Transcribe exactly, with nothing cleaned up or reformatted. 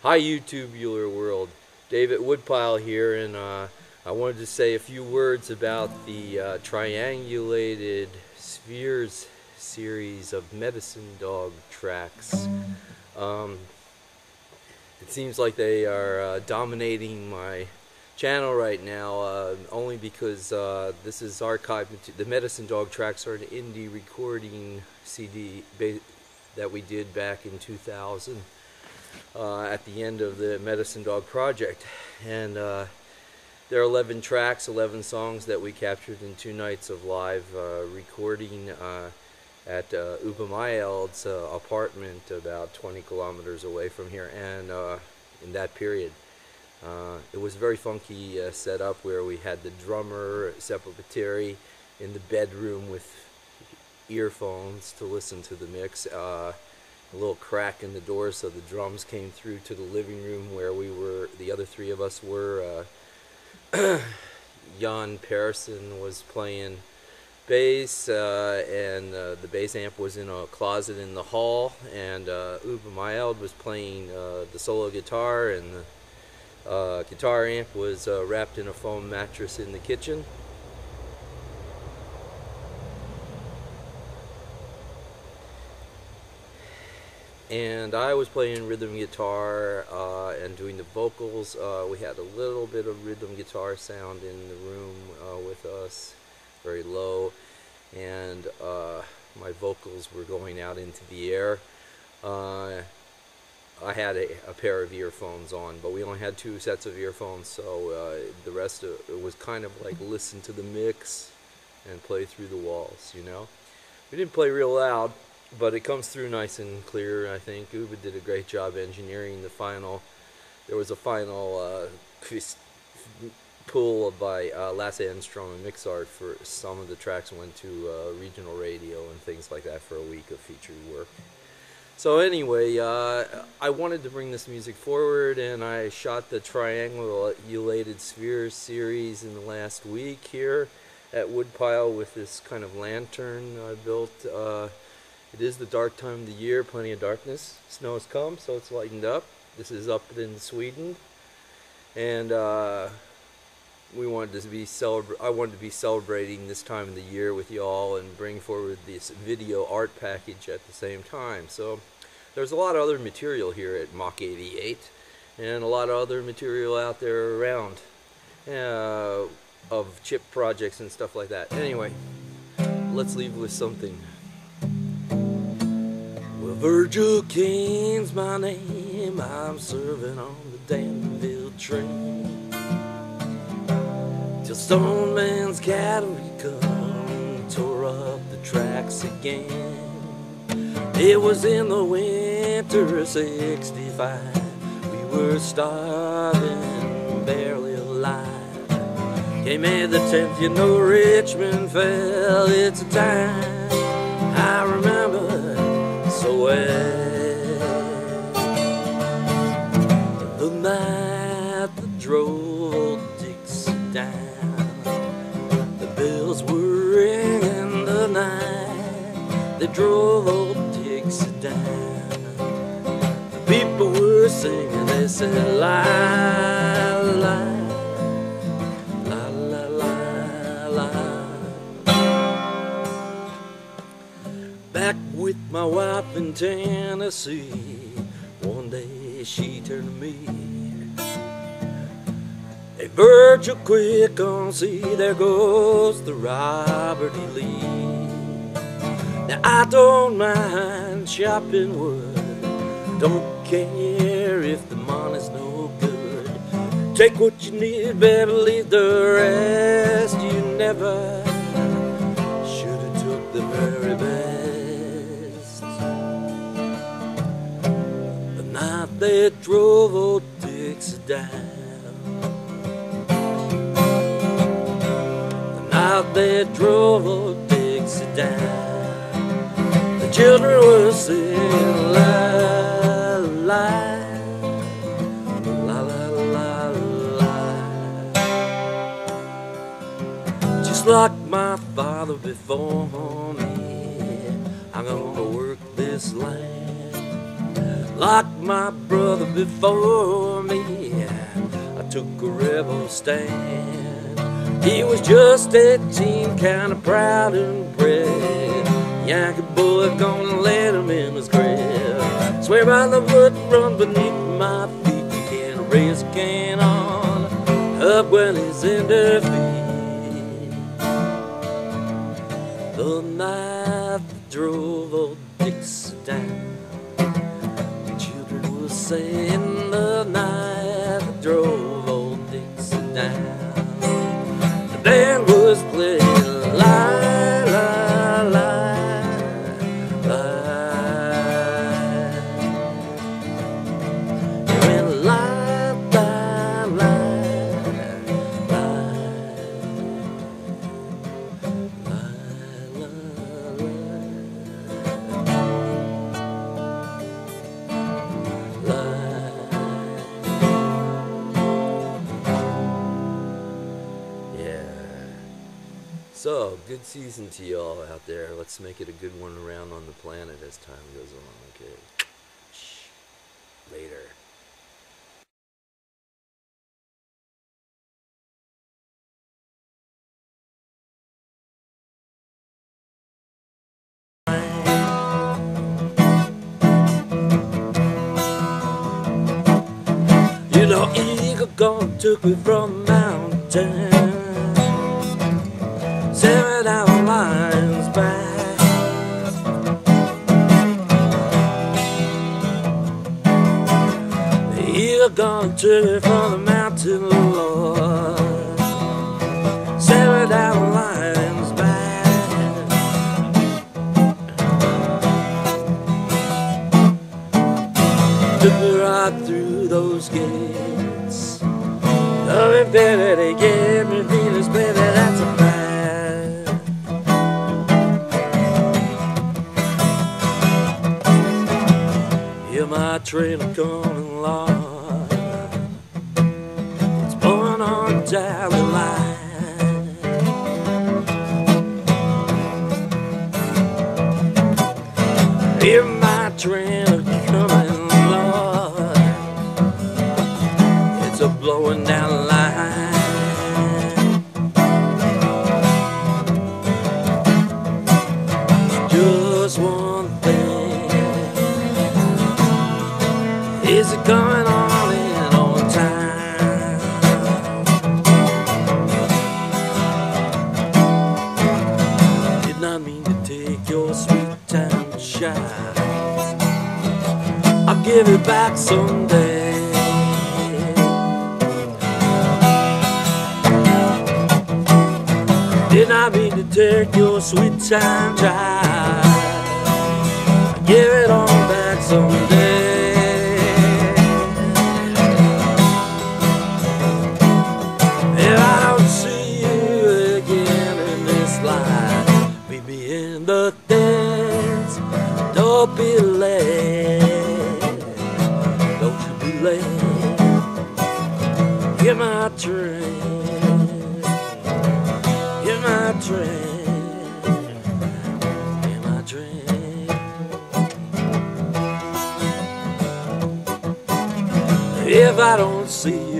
Hi YouTubular world, David Woodpile here, and uh, I wanted to say a few words about the uh, Triangulated Spheres series of Medicine Dog tracks. Um, it seems like they are uh, dominating my channel right now, uh, only because uh, this is archived. The Medicine Dog tracks are an indie recording C D that we did back in two thousand. Uh, at the end of the Medicine Dog project, and uh, there are eleven tracks, eleven songs that we captured in two nights of live uh, recording uh, at uh, Woodpile's uh, apartment about twenty kilometers away from here, and uh, in that period uh, it was a very funky uh, setup where we had the drummer Separatory in the bedroom with earphones to listen to the mix. Uh, a little crack in the door so the drums came through to the living room where we were, the other three of us were. uh, Jan Persson was playing bass, uh, and uh, the bass amp was in a closet in the hall, and uh, Woodpile was playing uh, the solo guitar, and the uh, guitar amp was uh, wrapped in a foam mattress in the kitchen. And I was playing rhythm guitar uh, and doing the vocals. Uh, we had a little bit of rhythm guitar sound in the room uh, with us, very low, and uh, my vocals were going out into the air. Uh, I had a, a pair of earphones on, but we only had two sets of earphones, so uh, the rest of it was kind of like listen to the mix and play through the walls, you know. We didn't play real loud, but it comes through nice and clear. I think Uba did a great job engineering the final. There was a final uh, pull by uh, Lasse Enstrom and Mixart for some of the tracks, went to uh, regional radio and things like that for a week of featured work. So anyway, uh, I wanted to bring this music forward, and I shot the Triangulated Spheres series in the last week here at Woodpile with this kind of lantern I built. Uh, It is the dark time of the year, plenty of darkness. Snow has come, so it's lightened up. This is up in Sweden, and uh, we wanted to be celebra- I wanted to be celebrating this time of the year with y'all and bring forward this video art package at the same time. So there's a lot of other material here at Mach eighty-eight, and a lot of other material out there around uh, of chip projects and stuff like that. Anyway, let's leave with something. Virgil King's my name, I'm serving on the Danville train till Stoneman's cavalry come, tore up the tracks again. It was in the winter of sixty-five, we were starving, barely alive. Came May the tenth, you know Richmond fell, it's a time I remember so well. The night that drove Dixie down, the bells were ringing the night they drove old Dixie down. The people were singing, they said la la la la la la. Back with my wife in Tennessee, one day she turned to me, "Hey Virgil, quick on, see there goes the Robert E. Lee. Now I don't mind chopping wood, don't care if the money's no good. Take what you need, better leave the rest. You never should have took the very best." They drove old Dixie down. The night they drove old Dixie down, the children were singing la la la la la la. Just like my father before me, I'm gonna work this land. Like my brother before me, I took a rebel stand. He was just eighteen, kinda proud and bred. Yankee boy gonna let him in his grave. Swear by the wood run beneath my feet. You can't raise a can on up when he's in defeat. The night that drove old Dixie down, saying the night that drove old Dixie down. The band was playing lie, lie, lie, lie. It went lie, lie, lie, lie, lie, So, good season to y'all out there. Let's make it a good one around on the planet as time goes on, okay? Later. You know, Eagle gone took me from the mountain, seven hour lines back. You're gonna turn from the mountain, Lord, seven hour lines back. Took me right through those gates. Loving baby, they gave me feelings, baby, that's a fact. My train is coming along, it's blowing on down the line. Hear my train is coming along, it's a blowing down the line. Just one thing, is it coming on in on time? Did not mean to take your sweet time, child. I'll give it back someday. Did not mean to take your sweet time, child. I'll give it all back someday. In the dance, don't be late, don't you be late. Get my train, get my train, get my train. If I don't see you